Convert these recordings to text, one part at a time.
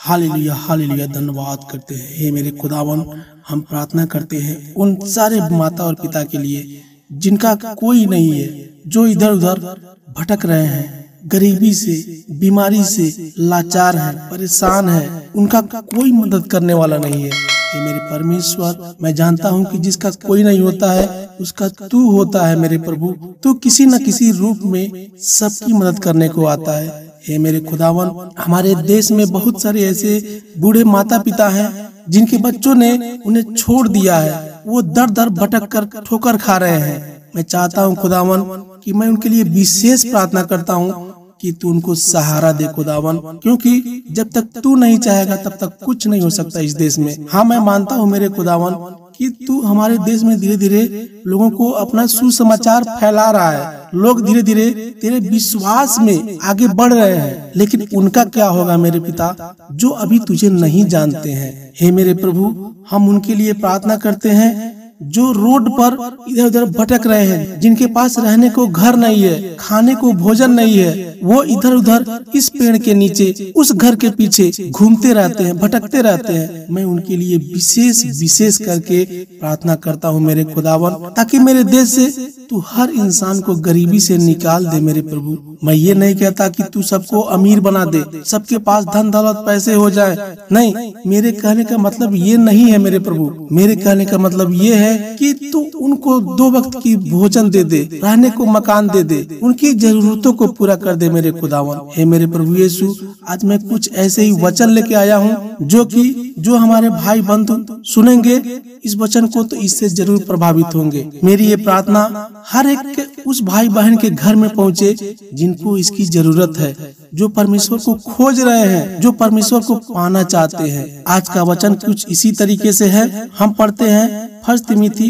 Hallelujah hallelujah धन्यवाद करते हैं। हे मेरे खुदावन, हम प्रार्थना करते हैं उन सारे माता और पिता के लिए जिनका कोई नहीं है, जो इधर उधर भटक रहे हैं, गरीबी से, बीमारी से लाचार है, परेशान है, उनका कोई मदद करने वाला नहीं है। हे मेरे परमेश्वर, मैं जानता हूँ कि जिसका कोई नहीं होता है उसका तू होता है। मेरे प्रभु, तू किसी न किसी रूप में सबकी मदद करने को आता है। हे मेरे खुदावन, हमारे देश में बहुत सारे ऐसे बूढ़े माता पिता हैं जिनके बच्चों ने उन्हें छोड़ दिया है, वो दर दर भटक कर ठोकर खा रहे हैं। मैं चाहता हूँ खुदावन कि मैं उनके लिए विशेष प्रार्थना करता हूँ कि तू उनको सहारा दे खुदावन, क्योंकि जब तक तू नहीं चाहेगा तब तक कुछ नहीं हो सकता इस देश में। हाँ, मैं मानता हूँ मेरे खुदावन कि तू हमारे देश में धीरे धीरे लोगों को अपना सुसमाचार फैला रहा है। लोग धीरे धीरे तेरे विश्वास में आगे बढ़ रहे हैं, लेकिन उनका क्या होगा मेरे पिता, जो अभी तुझे नहीं जानते हैं। हे मेरे प्रभु, हम उनके लिए प्रार्थना करते हैं जो रोड पर इधर उधर भटक रहे हैं, जिनके पास रहने को घर नहीं है, खाने को भोजन नहीं है, वो इधर उधर इस पेड़ के नीचे उस घर के पीछे घूमते रहते हैं, भटकते रहते हैं। मैं उनके लिए विशेष करके प्रार्थना करता हूँ मेरे खुदावन, ताकि मेरे देश से तू हर इंसान को गरीबी से निकाल दे मेरे प्रभु। मैं ये नहीं कहता कि तू सबको अमीर बना दे, सबके पास धन दौलत पैसे हो जाए, नहीं, मेरे कहने का मतलब ये नहीं है मेरे प्रभु। मेरे कहने का मतलब ये है कि तू उनको 2 वक्त की भोजन दे दे, रहने को मकान दे दे, उनकी जरूरतों को पूरा कर दे मेरे खुदावन। हे मेरे प्रभु यीशु, आज मैं कुछ ऐसे ही वचन लेके आया हूँ जो हमारे भाई बंधु सुनेंगे इस वचन को तो इससे जरूर प्रभावित होंगे। मेरी ये प्रार्थना हर एक उस भाई बहन के घर में पहुँचे जिनको इसकी जरूरत है, जो परमेश्वर को खोज रहे हैं, जो परमेश्वर को पाना चाहते हैं। आज का वचन कुछ इसी तरीके से है। हम पढ़ते हैं 1 तिमोथी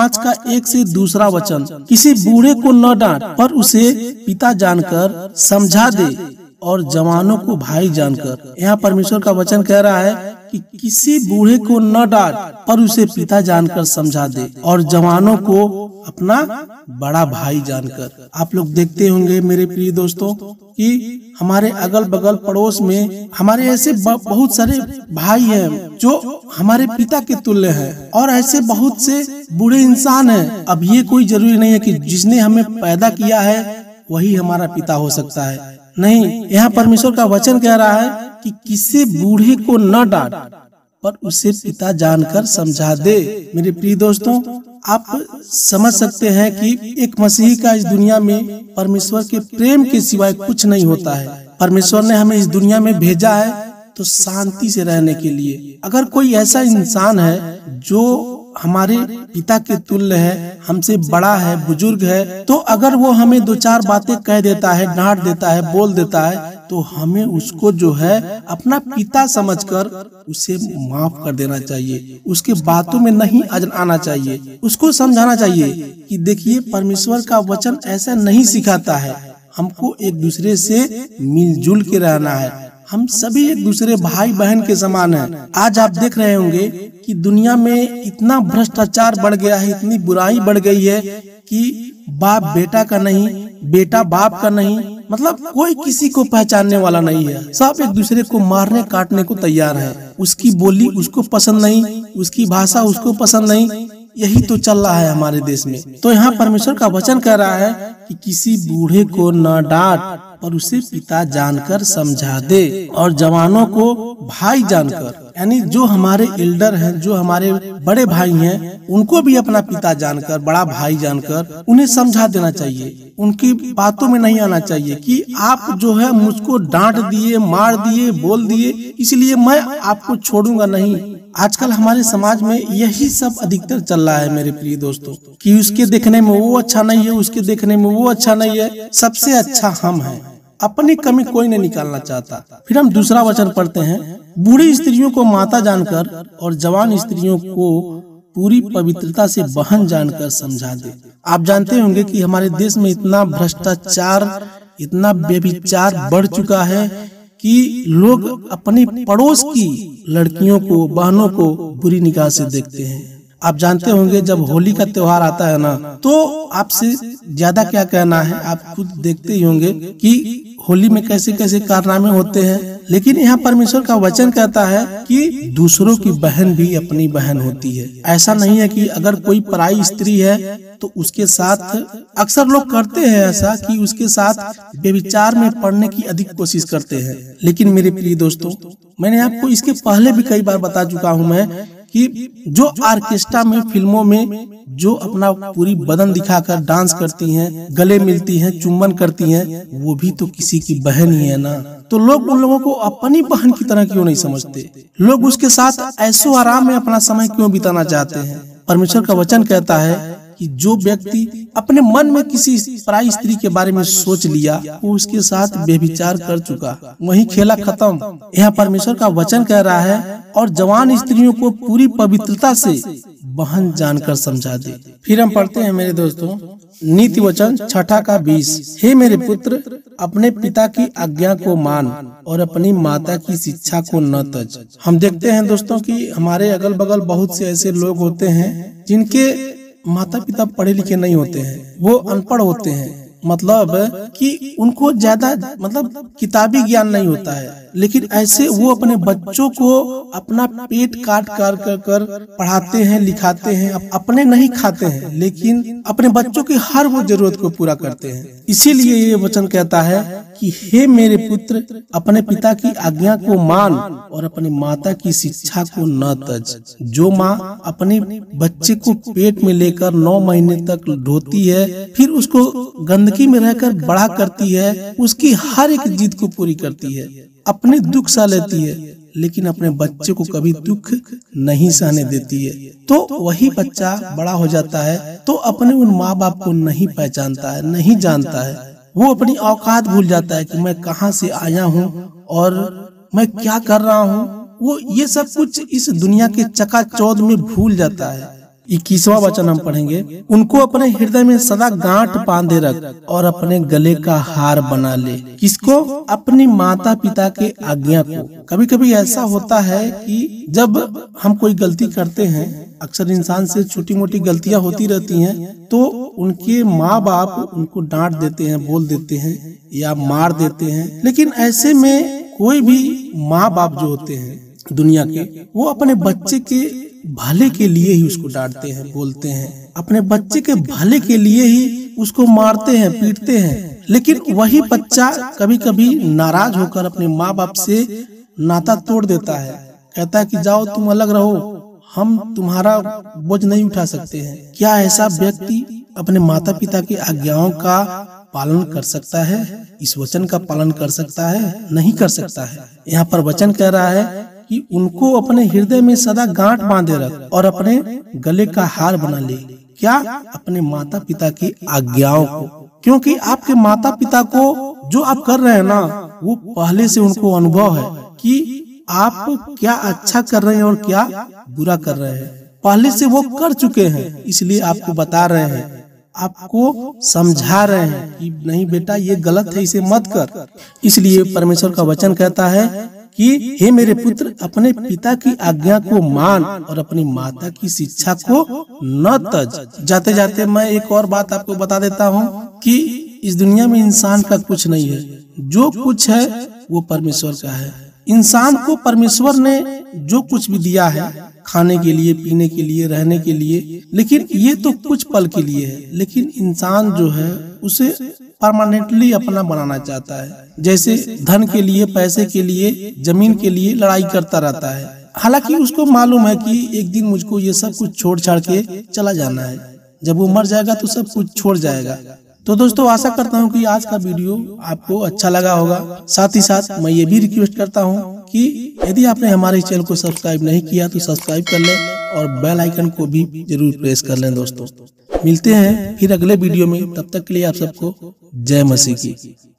5:1 से 2 वचन, किसी बूढ़े को न डांट, पर उसे पिता जानकर समझा दे और जवानों को भाई जानकर। यहाँ परमेश्वर का वचन कह रहा है कि किसी बूढ़े को न डांट, पर उसे पिता जानकर समझा दे और जवानों को अपना बड़ा भाई जानकर। आप लोग देखते होंगे मेरे प्रिय दोस्तों कि हमारे अगल बगल पड़ोस में हमारे ऐसे बहुत सारे भाई हैं जो हमारे पिता के तुल्य हैं, और ऐसे बहुत से बूढ़े इंसान हैं। अब ये कोई जरूरी नहीं है कि जिसने हमें पैदा किया है वही हमारा पिता हो सकता है, नहीं। यहाँ परमेश्वर का वचन कह रहा है कि किसी बूढ़े को न डांट, पर उसे पिता जानकर समझा दे। मेरे प्रिय दोस्तों, आप समझ सकते हैं कि एक मसीही का इस दुनिया में परमेश्वर के प्रेम के सिवाय कुछ नहीं होता है। परमेश्वर ने हमें इस दुनिया में भेजा है तो शांति से रहने के लिए। अगर कोई ऐसा इंसान है जो हमारे पिता के तुल्य है, हमसे बड़ा है, बुजुर्ग है, तो अगर वो हमें 2-4 बातें कह देता है, डांट देता है, बोल देता है, तो हमें उसको जो है अपना पिता समझकर उसे माफ कर देना चाहिए। उसके बातों में नहीं आना चाहिए, उसको समझाना चाहिए कि देखिए परमेश्वर का वचन ऐसा नहीं सिखाता है। हमको एक दूसरे से मिलजुल के रहना है। हम सभी एक दूसरे भाई बहन के समान हैं। आज आप देख रहे होंगे कि दुनिया में इतना भ्रष्टाचार बढ़ गया है, इतनी बुराई बढ़ गई है कि बाप बेटा का नहीं, बेटा बाप का नहीं, मतलब कोई किसी को पहचानने वाला नहीं है। सब एक दूसरे को मारने काटने को तैयार है। उसकी बोली उसको पसंद नहीं, उसकी भाषा उसको पसंद नहीं। यही तो चल रहा है हमारे देश में। तो यहाँ परमेश्वर का वचन कह रहा है कि किसी बूढ़े को न डांट, पर उसे पिता जानकर समझा दे और जवानों को भाई जानकर, यानी जो हमारे एल्डर हैं, जो हमारे बड़े भाई हैं, उनको भी अपना पिता जानकर, बड़ा भाई जानकर उन्हें समझा देना चाहिए। उनकी बातों में नहीं आना चाहिए कि आप जो है मुझको डांट दिए, मार दिए, बोल दिए, इसलिए मैं आपको छोड़ूंगा नहीं। आजकल हमारे समाज में यही सब अधिकतर चल रहा है मेरे प्रिय दोस्तों, कि उसके देखने में वो अच्छा नहीं है, उसके देखने में वो अच्छा नहीं है, सबसे अच्छा हम हैं। अपनी कमी कोई नहीं निकालना चाहता। फिर हम 2 वचन पढ़ते हैं, बूढ़ी स्त्रियों को माता जानकर और जवान स्त्रियों को पूरी पवित्रता से बहन जानकर समझा दे। आप जानते होंगे कि हमारे देश में इतना भ्रष्टाचार, इतना व्यभिचार बढ़ चुका है कि लोग अपनी पड़ोस की लड़कियों को, बहनों को बुरी निगाह से देखते हैं। आप जानते होंगे जब होली का त्योहार आता है ना, तो आपसे ज्यादा क्या कहना है, आप खुद देखते ही होंगे कि होली में कैसे कैसे कारनामे होते हैं। लेकिन यहाँ परमेश्वर का वचन कहता है कि दूसरों की बहन भी अपनी बहन होती है। ऐसा नहीं है कि अगर कोई पराई स्त्री है तो उसके साथ, अक्सर लोग करते हैं ऐसा कि उसके साथ व्यभिचार में पड़ने की अधिक कोशिश करते हैं। लेकिन मेरे प्रिय दोस्तों, मैंने आपको इसके पहले भी कई बार बता चुका हूँ मैं कि जो ऑर्केस्ट्रा में, फिल्मों में जो अपना पूरी बदन दिखाकर डांस करती हैं, गले मिलती हैं, चुम्बन करती हैं, वो भी तो किसी की बहन ही है ना। तो लोग उन लोगों को अपनी बहन की तरह क्यों नहीं समझते? लोग उसके साथ ऐशो आराम में अपना समय क्यों बिताना चाहते हैं? परमेश्वर का वचन कहता है कि जो व्यक्ति अपने मन में किसी पराई स्त्री के बारे में सोच लिया, वो उसके साथ व्यभिचार कर चुका, वही खेला खत्म। यहाँ परमेश्वर का वचन कह रहा है, और जवान स्त्रियों को पूरी पवित्रता से बहन जानकर समझा दे। फिर हम पढ़ते हैं मेरे दोस्तों नीति वचन 6:20, हे मेरे पुत्र, अपने पिता की आज्ञा को मान और अपनी माता की शिक्षा को न तज। हम देखते हैं दोस्तों कि हमारे अगल बगल बहुत से ऐसे लोग होते हैं जिनके माता पिता पढ़े लिखे नहीं होते हैं, वो अनपढ़ होते हैं, मतलब कि उनको ज्यादा किताबी ज्ञान नहीं होता है। लेकिन ऐसे वो अपने बच्चों को अपना पेट काट कर पढ़ाते हैं, लिखाते हैं, अपने नहीं खाते हैं, लेकिन अपने बच्चों की हर वो जरूरत को पूरा करते हैं। इसीलिए ये वचन कहता है कि हे मेरे पुत्र, अपने पिता की आज्ञा को मान और अपनी माता की शिक्षा को न तज। जो माँ अपने बच्चे को पेट में लेकर 9 महीने तक ढोती है, फिर उसको गंदगी में रहकर बड़ा करती है, उसकी हर एक जिद को पूरी करती है, अपने दुख सह लेती है, लेकिन अपने बच्चे को कभी दुख नहीं सहने देती है, तो वही बच्चा बड़ा हो जाता है तो अपने उन माँ बाप को नहीं पहचानता है, नहीं जानता है। वो अपनी औकात भूल जाता है कि मैं कहाँ से आया हूँ और मैं क्या कर रहा हूँ। वो ये सब कुछ इस दुनिया के चकाचौंध में भूल जाता है। 21वां वचन हम पढ़ेंगे, उनको अपने हृदय में सदा गांठ बांधे रख और अपने गले का हार बना ले। किसको? अपनी माता पिता के आज्ञा को। कभी कभी ऐसा होता है कि जब हम कोई गलती करते हैं, अक्सर इंसान से छोटी मोटी गलतियां होती रहती हैं, तो उनके माँ बाप उनको डांट देते हैं, बोल देते हैं या मार देते हैं। लेकिन ऐसे में कोई भी माँ बाप जो होते हैं दुनिया के, वो अपने बच्चे के भले के लिए ही उसको डांटते हैं, बोलते हैं, अपने बच्चे के भले के लिए ही उसको मारते हैं, पीटते हैं। लेकिन वही बच्चा कभी कभी नाराज होकर अपने माँ बाप से नाता तोड़ देता है, कहता है कि जाओ तुम अलग रहो, हम तुम्हारा बोझ नहीं उठा सकते हैं। क्या ऐसा व्यक्ति अपने माता पिता की आज्ञाओं का पालन कर सकता है? इस वचन का पालन कर सकता है? नहीं कर सकता है। यहाँ पर वचन कह रहा है कि उनको अपने हृदय में सदा गांठ बांधे रख और अपने गले का हार बना ले। क्या? अपने माता पिता की आज्ञाओं को। क्योंकि आपके माता पिता को जो आप कर रहे हैं ना, वो पहले से उनको अनुभव है कि आप क्या अच्छा कर रहे हैं और क्या बुरा कर रहे हैं। पहले से वो कर चुके हैं, इसलिए आपको बता रहे हैं, आपको समझा रहे हैं कि नहीं बेटा ये गलत है, इसे मत कर। इसलिए परमेश्वर का वचन कहता है कि हे मेरे पुत्र, अपने पिता की आज्ञा को मान और अपनी माता की शिक्षा को न तज। जाते जाते मैं एक और बात आपको बता देता हूँ कि इस दुनिया में इंसान का कुछ नहीं है, जो कुछ है वो परमेश्वर का है। इंसान को परमेश्वर ने जो कुछ भी दिया है, खाने के लिए, पीने के लिए, रहने के लिए, लेकिन ये तो कुछ पल के लिए है। लेकिन इंसान जो है उसे परमानेंटली अपना बनाना चाहता है। जैसे धन के लिए, पैसे के लिए, जमीन के लिए लड़ाई करता रहता है, हालांकि उसको मालूम है कि एक दिन मुझको ये सब कुछ छोड़ छाड़ के चला जाना है। जब वो मर जाएगा तो सब कुछ छोड़ जाएगा। तो दोस्तों, आशा करता हूँ कि आज का वीडियो आपको अच्छा लगा होगा। साथ ही साथ मैं ये भी रिक्वेस्ट करता हूँ कि यदि आपने हमारे चैनल को सब्सक्राइब नहीं किया तो सब्सक्राइब कर लें और बेल आइकन को भी जरूर प्रेस कर लें। दोस्तों, मिलते हैं फिर अगले वीडियो में, तब तक के लिए आप सबको जय मसीह की।